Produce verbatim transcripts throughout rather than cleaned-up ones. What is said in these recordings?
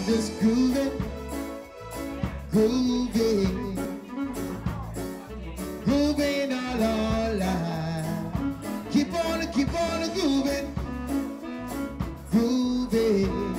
just grooving, grooving, grooving all our life. Keep on, keep on grooving, grooving,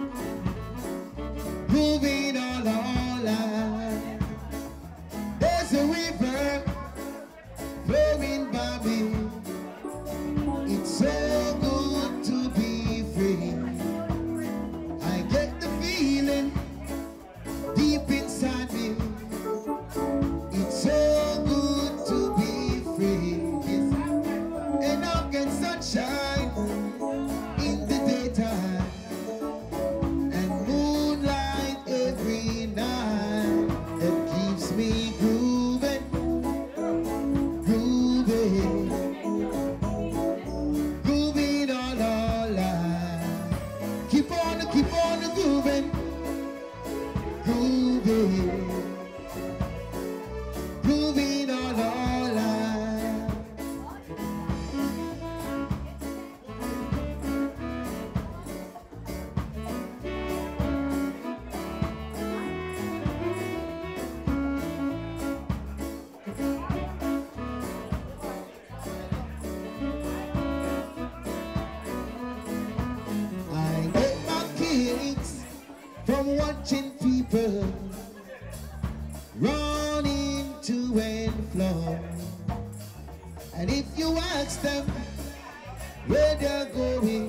grooving all our life. There's a river flowing by me. It's so good to be free. I get the feeling deep inside me. It's so good to be free. Yes. Enough and sunshine in the daytime and moonlight every night. It keeps me grooving, grooving, grooving all our life. Keep on, keep on grooving, grooving, grooving all our life. I get my kicks from watching people running to and fro. And if you ask them where they're going,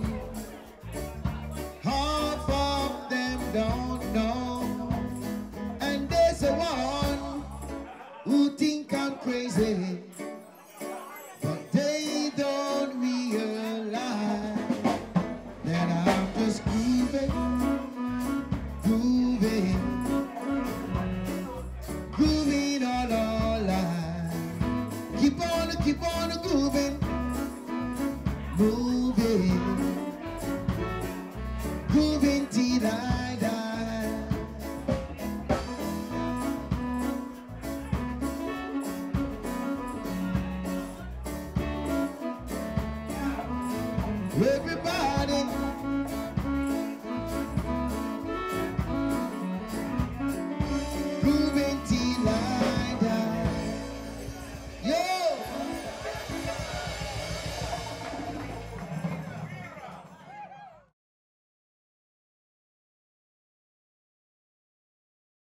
half of them don't know. And there's a one who think I'm crazy, but they don't realize that I'm just grooving, grooving, grooving all our life. Keep on, keep on grooving, moving, grooving till I die. Everybody